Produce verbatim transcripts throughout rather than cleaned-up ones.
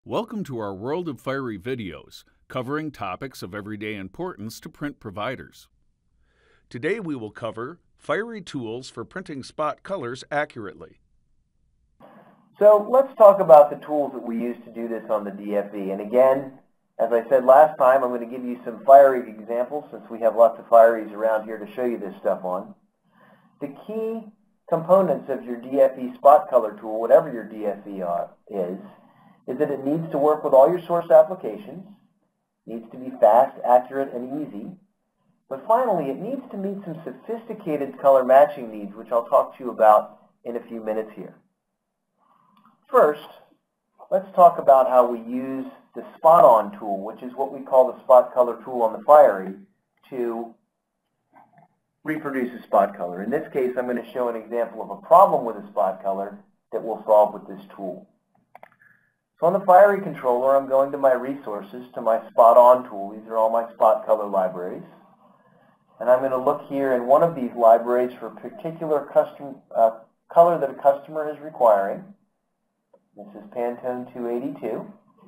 Welcome to our World of Fiery videos, covering topics of everyday importance to print providers. Today we will cover Fiery tools for printing spot colors accurately. So let's talk about the tools that we use to do this on the D F E. And again, as I said last time, I'm going to give you some Fiery examples since we have lots of Fieries around here to show you this stuff on. The key components of your D F E spot color tool, whatever your D F E is, is that it needs to work with all your source applications, needs to be fast, accurate, and easy. But finally, it needs to meet some sophisticated color matching needs, which I'll talk to you about in a few minutes here. First, let's talk about how we use the Spot On tool, which is what we call the spot color tool on the Fiery, to reproduce a spot color. In this case, I'm going to show an example of a problem with a spot color that we'll solve with this tool. So on the Fiery controller, I'm going to my resources, to my Spot On tool. These are all my spot color libraries. And I'm going to look here in one of these libraries for a particular custom, uh, color that a customer is requiring. This is Pantone two eighty-two.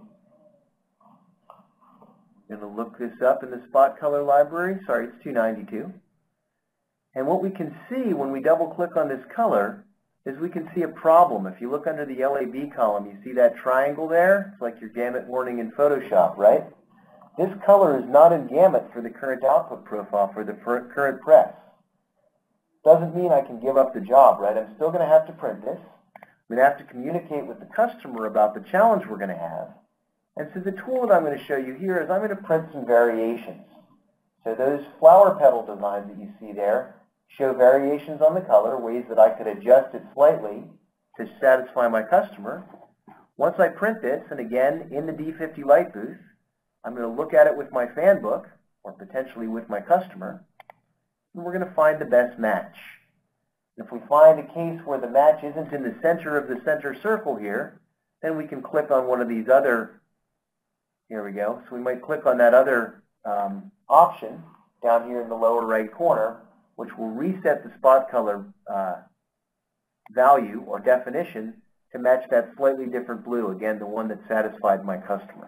I'm going to look this up in the spot color library. Sorry, it's two ninety-two. And what we can see when we double click on this color is we can see a problem. If you look under the L A B column, you see that triangle there? It's like your gamut warning in Photoshop, right? This color is not in gamut for the current output profile for the current press. Doesn't mean I can give up the job, right? I'm still going to have to print this. I'm going to have to communicate with the customer about the challenge we're going to have. And so the tool that I'm going to show you here is I'm going to print some variations. So those flower petal designs that you see there show variations on the color, ways that I could adjust it slightly to satisfy my customer. Once I print this, and again, in the D fifty Light booth, I'm going to look at it with my fan book, or potentially with my customer, and we're going to find the best match. If we find a case where the match isn't in the center of the center circle here, then we can click on one of these other, here we go, so we might click on that other um, option down here in the lower right corner, which will reset the spot color uh, value or definition to match that slightly different blue, again, the one that satisfied my customer.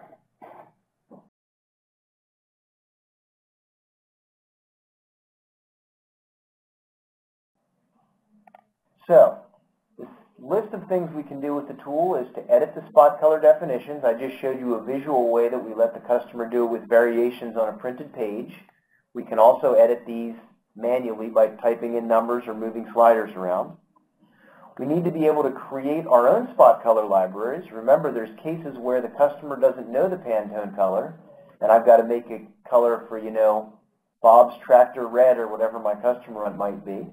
So, this list of things we can do with the tool is to edit the spot color definitions. I just showed you a visual way that we let the customer do it with variations on a printed page. We can also edit these manually by typing in numbers or moving sliders around. We need to be able to create our own spot color libraries. Remember, there's cases where the customer doesn't know the Pantone color, and I've got to make a color for, you know, Bob's Tractor Red or whatever my customer might be.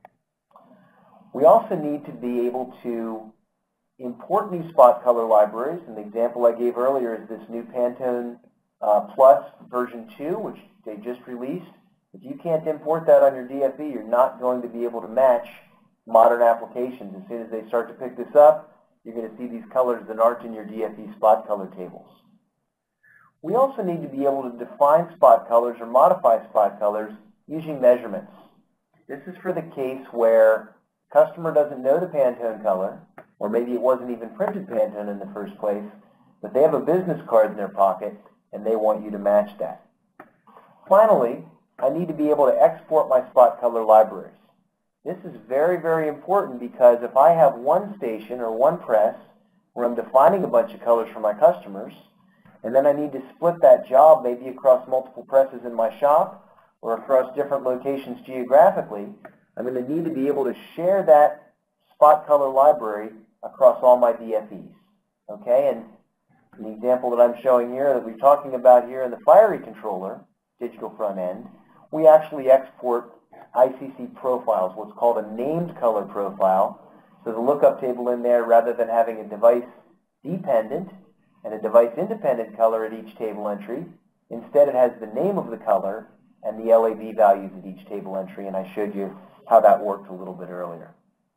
We also need to be able to import new spot color libraries, and the example I gave earlier is this new Pantone uh, Plus version two, which they just released. If you can't import that on your D F E, you're not going to be able to match modern applications. As soon as they start to pick this up, you're going to see these colors that aren't in your D F E spot color tables. We also need to be able to define spot colors or modify spot colors using measurements. This is for the case where customer doesn't know the Pantone color, or maybe it wasn't even printed Pantone in the first place, but they have a business card in their pocket and they want you to match that. Finally, I need to be able to export my spot color libraries. This is very, very important because if I have one station or one press where I'm defining a bunch of colors for my customers, and then I need to split that job maybe across multiple presses in my shop or across different locations geographically, I'm going to need to be able to share that spot color library across all my D F Es. Okay, and the example that I'm showing here that we're talking about here in the Fiery controller, digital front end, we actually export I C C profiles, what's called a named color profile. So the lookup table in there, rather than having a device-dependent and a device-independent color at each table entry, instead it has the name of the color and the L A B values at each table entry, and I showed you how that worked a little bit earlier.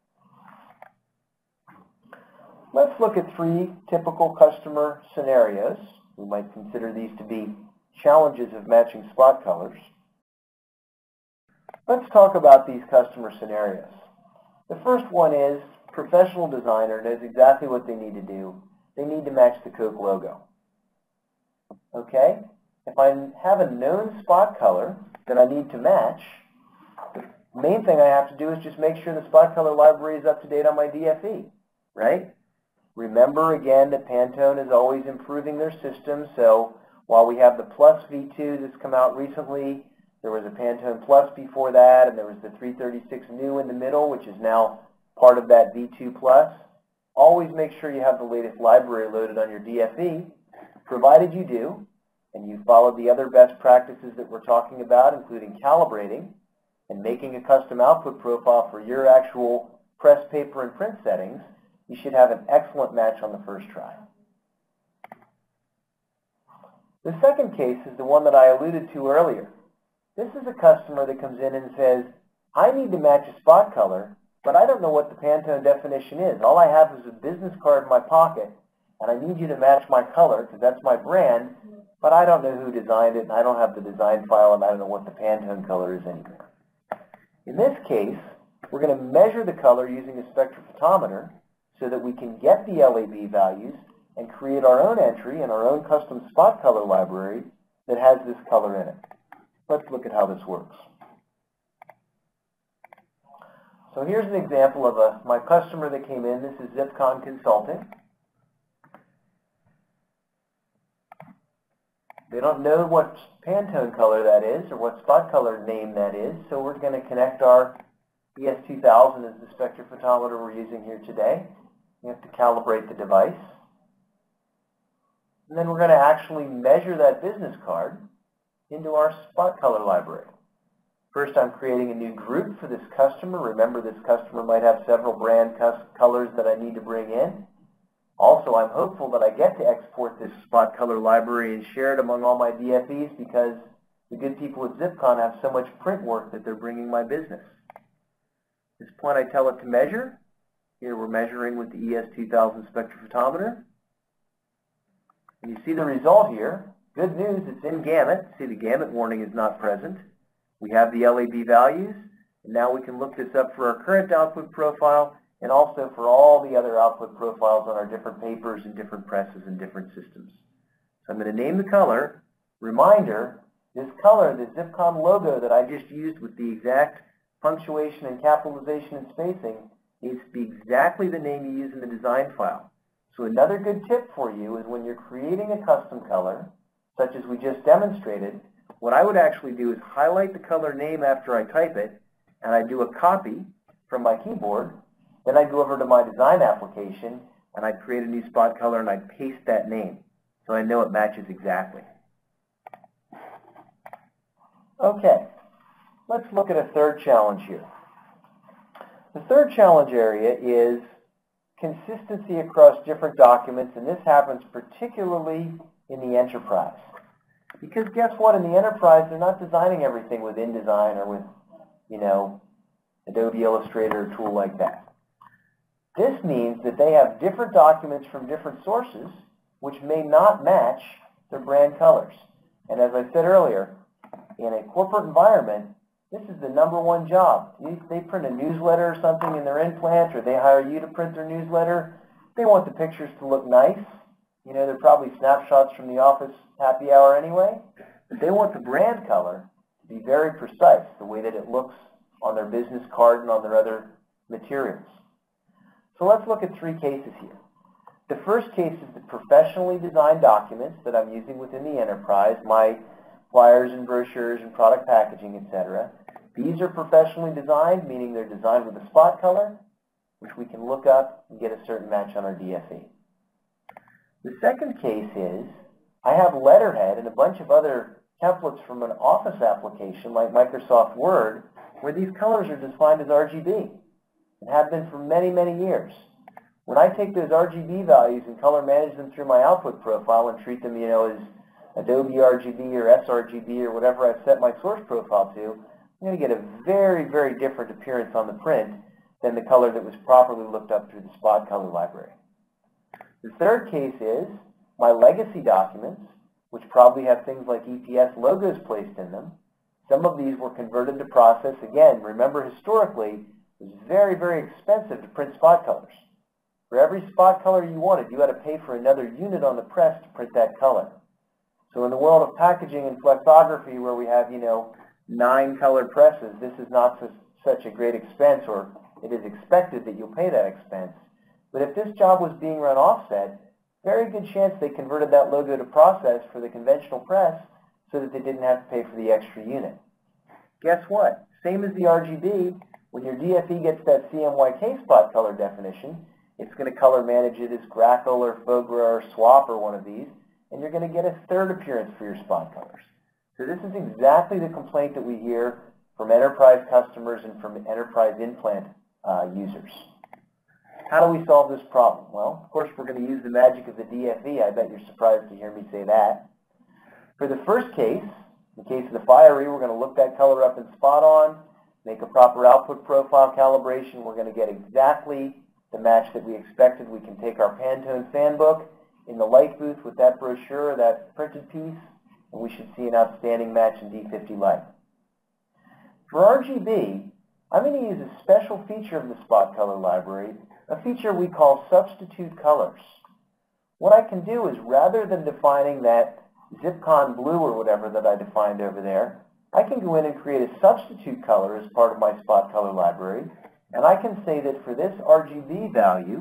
Let's look at three typical customer scenarios. We might consider these to be challenges of matching spot colors. Let's talk about these customer scenarios. The first one is professional designer knows exactly what they need to do. they need to match the Coke logo. Okay? If I have a known spot color that I need to match, the main thing I have to do is just make sure the spot color library is up to date on my D F E, right? Remember again that Pantone is always improving their system, so while we have the Plus V two that's come out recently, there was a Pantone Plus before that, and there was the three thirty-six New in the middle, which is now part of that V two Plus. Always make sure you have the latest library loaded on your D F E, provided you do, and you follow the other best practices that we're talking about, including calibrating and making a custom output profile for your actual press, paper, and print settings, you should have an excellent match on the first try. The second case is the one that I alluded to earlier. This is a customer that comes in and says, I need to match a spot color, but I don't know what the Pantone definition is. All I have is a business card in my pocket, and I need you to match my color because that's my brand, but I don't know who designed it, and I don't have the design file, and I don't know what the Pantone color is anymore. In this case, we're going to measure the color using a spectrophotometer so that we can get the L A B values and create our own entry in our own custom spot color library that has this color in it. Let's look at how this works. So here's an example of a, my customer that came in. This is Zipcon Consulting. They don't know what Pantone color that is or what spot color name that is, so we're going to connect our E S two thousand as the spectrophotometer we're using here today. We have to calibrate the device. And then we're going to actually measure that business card into our spot color library. First, I'm creating a new group for this customer. Remember, this customer might have several brand colors that I need to bring in. Also, I'm hopeful that I get to export this spot color library and share it among all my D F Es because the good people at Zipcon have so much print work that they're bringing my business. At this point, I tell it to measure. Here we're measuring with the E S two thousand spectrophotometer. And you see the result here. Good news, it's in gamut. See, the gamut warning is not present. We have the L A B values, and now we can look this up for our current output profile and also for all the other output profiles on our different papers and different presses and different systems. So I'm going to name the color. Reminder, this color, the Zipcon logo that I just used with the exact punctuation and capitalization and spacing, needs to be exactly the name you use in the design file. So another good tip for you is when you're creating a custom color, such as we just demonstrated, what I would actually do is highlight the color name after I type it, and I do a copy from my keyboard. Then I go over to my design application, and I create a new spot color, and I paste that name, so I know it matches exactly. Okay, let's look at a third challenge here. The third challenge area is consistency across different documents, and this happens particularly in the enterprise. Because guess what, in the enterprise, they're not designing everything with InDesign or with, you know, Adobe Illustrator or a tool like that. This means that they have different documents from different sources which may not match their brand colors. And as I said earlier, in a corporate environment, this is the number one job. They print a newsletter or something in their in-plant, or they hire you to print their newsletter. They want the pictures to look nice. You know, they're probably snapshots from the office happy hour anyway. But they want the brand color to be very precise, the way that it looks on their business card and on their other materials. So let's look at three cases here. The first case is the professionally designed documents that I'm using within the enterprise, my flyers and brochures and product packaging, et cetera. These are professionally designed, meaning they're designed with a spot color, which we can look up and get a certain match on our D F E. The second case is I have letterhead and a bunch of other templates from an Office application like Microsoft Word where these colors are defined as R G B and have been for many, many years. When I take those R G B values and color manage them through my output profile and treat them, you know, as Adobe R G B or S R G B or whatever I've set my source profile to, I'm going to get a very, very different appearance on the print than the color that was properly looked up through the spot color library. The third case is my legacy documents, which probably have things like E P S logos placed in them. Some of these were converted to process. Again, remember historically, it was very, very expensive to print spot colors. For every spot color you wanted, you had to pay for another unit on the press to print that color. So in the world of packaging and flexography, where we have, you know, nine color presses, this is not su such a great expense, or it is expected that you'll pay that expense. But if this job was being run offset, very good chance they converted that logo to process for the conventional press so that they didn't have to pay for the extra unit. Guess what? Same as the R G B, when your D F E gets that C M Y K spot color definition, it's going to color manage it as Grackle or Fogra or Swap or one of these, and you're going to get a third appearance for your spot colors. So this is exactly the complaint that we hear from enterprise customers and from enterprise implant uh, users. How do we solve this problem? Well, of course, we're going to use the magic of the D F E. I bet you're surprised to hear me say that. For the first case, in the case of the Fiery, we're going to look that color up in spot on, make a proper output profile calibration. We're going to get exactly the match that we expected. We can take our Pantone fan book in the light booth with that brochure, that printed piece, and we should see an outstanding match in D fifty Light. For R G B, I'm going to use a special feature of the spot color library, a feature we call substitute colors. What I can do is, rather than defining that Zipcon blue or whatever that I defined over there, I can go in and create a substitute color as part of my spot color library, and I can say that for this R G B value,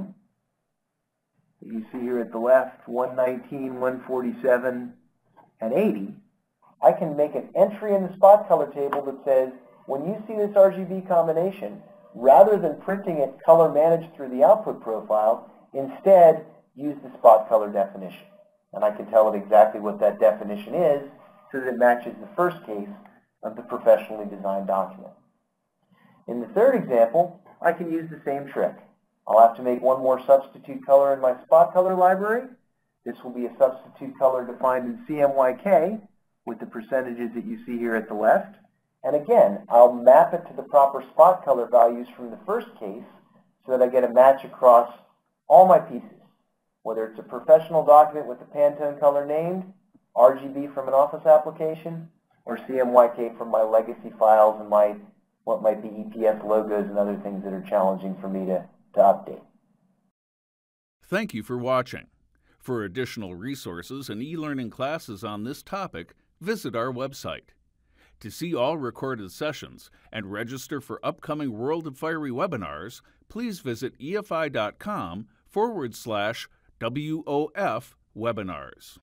that you see here at the left, one nineteen, one forty-seven, and eighty, I can make an entry in the spot color table that says, when you see this R G B combination, rather than printing it color managed through the output profile, instead use the spot color definition. And I can tell it exactly what that definition is so that it matches the first case of the professionally designed document. In the third example, I can use the same trick. I'll have to make one more substitute color in my spot color library. This will be a substitute color defined in C M Y K with the percentages that you see here at the left. And again, I'll map it to the proper spot color values from the first case so that I get a match across all my pieces, whether it's a professional document with the Pantone color named, R G B from an office application, or C M Y K from my legacy files and my what might be E P S logos and other things that are challenging for me to, to update. Thank you for watching. For additional resources and e-learning classes on this topic, visit our website. To see all recorded sessions and register for upcoming World of Fiery webinars, please visit efi.com forward slash WOF webinars.